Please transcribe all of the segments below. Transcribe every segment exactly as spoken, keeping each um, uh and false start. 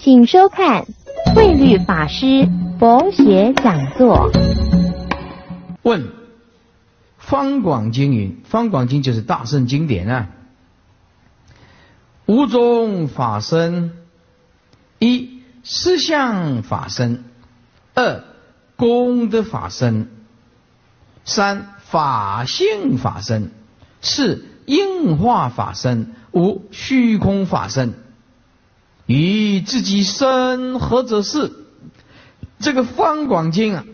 请收看慧律法师佛学讲座。 问：方广经云，方广经就是大圣经典啊。五种法身：一、实相法身；二、功德法身；三、法性法身；四、应化法身；五、虚空法身。与自己身何者是？这个方广经啊，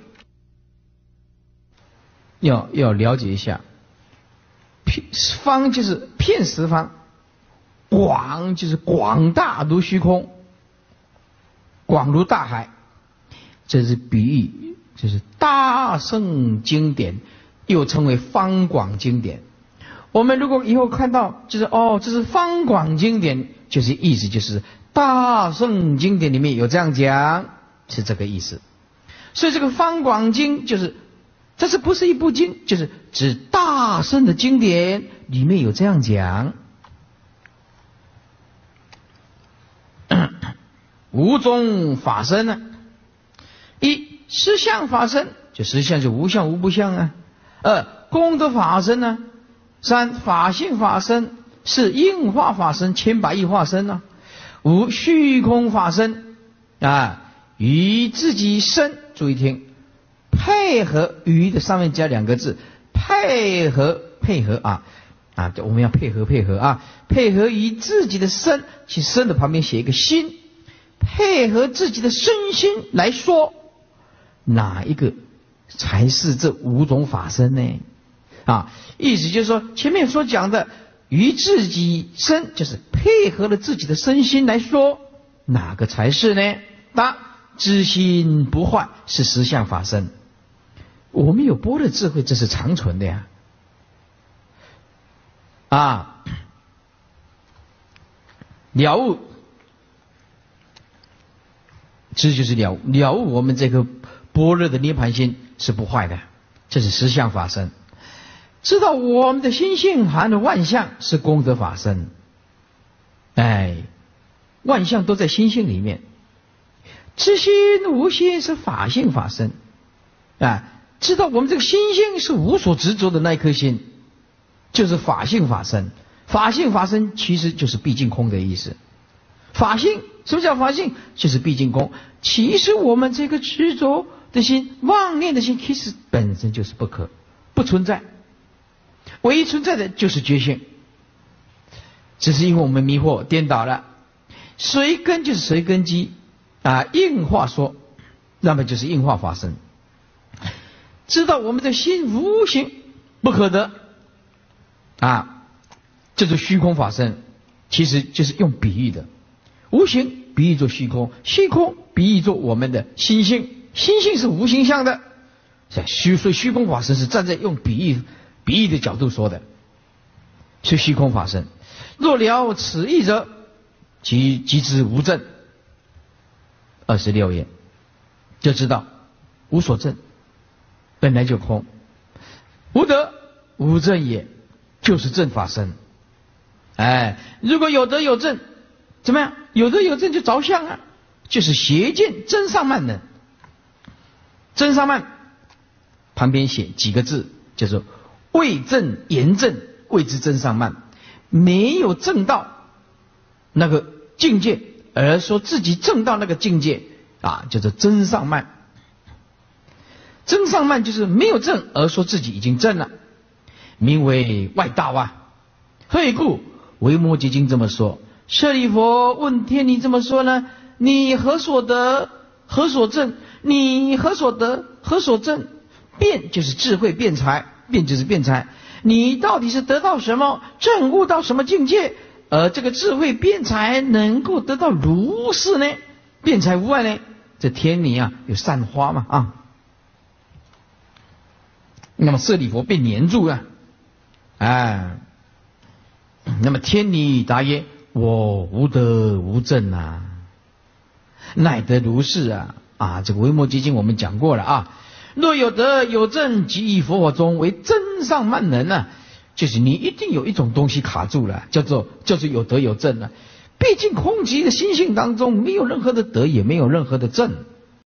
要要了解一下。方就是片十方，广就是广大如虚空，广如大海。这是比喻，就是大圣经典，又称为方广经典。我们如果以后看到，就是哦，这是方广经典，就是意思就是大圣经典里面有这样讲，是这个意思。所以这个方广经就是，这是不是一部经，就是指大圣的经典里面有这样讲。五种法身呢、啊，一实相法身，就实相就无相无不相啊；二功德法身呢、啊；三法性法身；四应化法身，千百亿化身呢、啊；五虚空法身啊，与自己身，注意听，配合与的上面加两个字，配合配合啊啊，我们要配合配合啊，配合于自己的身，其身的旁边写一个心，配合自己的身心来说，哪一个才是这五种法身呢？啊，意思就是说，前面所讲的于自己身，就是配合了自己的身心来说，哪个才是呢？答：知心不坏是实相法身。我们有般若智慧，这是长存的呀。啊，了悟，这就是了悟，了悟我们这个般若的涅盘心是不坏的，这是实相法身。知道我们的心性含的万象是功德法身，哎，万象都在心性里面。知心无心是法性法身，啊，知道我们这个心性是无所执着的那一颗心，就是法性法身。法性法身其实就是毕竟空的意思。法性，什么叫法性？就是毕竟空。其实我们这个执着的心、妄念的心，其实本身就是不可，不存在。唯一存在的就是觉性，只是因为我们迷惑颠倒了。随根就是随根基啊，应化说，那么就是应化法身。知道我们的心无形不可得啊，这是虚空法身，其实就是用比喻的。无形比喻作虚空，虚空比喻作我们的心性，心性是无形相的。虚所以虚空法身是站在用比喻比喻的角度说的，是虚空法身。若了此义者，即即知无证。二十六页就知道无所证，本来就空，无得无证也，就是正法身。哎，如果有得有证，怎么样？有得有证就着相啊，就是邪见真上慢能。真上慢旁边写几个字，叫做未证言证，谓之真上慢。没有证到那个境界，而说自己证到那个境界啊，叫做真上慢。真上慢就是没有证而说自己已经证了，名为外道啊。何以故？维摩诘经这么说。舍利弗问天，你这么说呢？你何所得？何所证？你何所得？何所证？辩就是智慧辩才，辩就是辩才。你到底是得到什么？证悟到什么境界？而这个智慧辩才能够得到如是呢？辩才无碍呢？这天理啊，有散花嘛啊。那么舍利弗被黏住了，哎，那么天理答曰：我无德无证啊，乃得如是啊啊！这个维摩诘经我们讲过了啊。若有德有证，即以佛法中为真上慢能啊，就是你一定有一种东西卡住了，叫做叫做有德有证了。 毕竟空寂的心性当中没有任何的德，也没有任何的正。